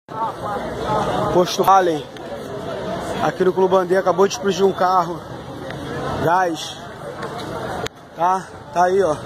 Posto Allen, aqui no Clube Bandeira, acabou de explodir um carro, gás, tá aí, ó.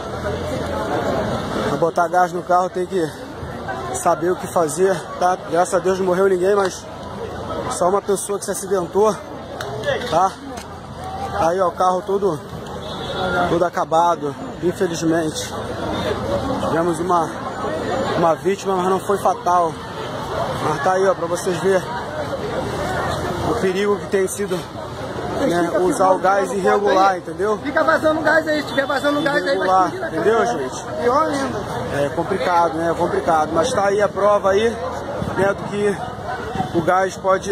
Pra botar gás no carro tem que saber o que fazer, tá? Graças a Deus não morreu ninguém, mas só uma pessoa que se acidentou, tá? Aí, ó, o carro todo acabado, infelizmente. Tivemos uma vítima, mas não foi fatal. Mas tá aí, ó, pra vocês verem o perigo que tem sido, né, usar o gás irregular, entendeu? Fica vazando gás aí, se estiver vazando gás aí, vai explodir na entendeu, cara, gente? Pior ainda. É complicado, né? É complicado. Mas tá aí a prova aí, né, do que o gás pode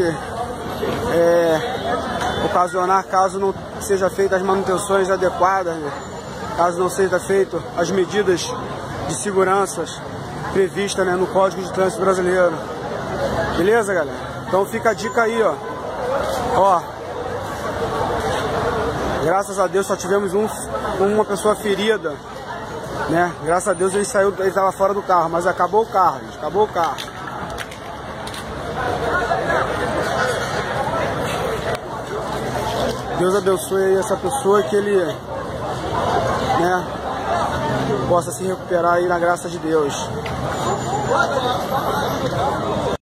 ocasionar caso não seja feita as manutenções adequadas, né? Caso não seja feito as medidas de segurança previstas, né, no Código de Trânsito Brasileiro. Beleza, galera? Então fica a dica aí, ó. Ó, graças a Deus só tivemos uma pessoa ferida, né? Graças a Deus ele estava fora do carro, mas acabou o carro, gente, acabou o carro. Deus abençoe aí essa pessoa, que ele, né, possa se recuperar aí na graça de Deus.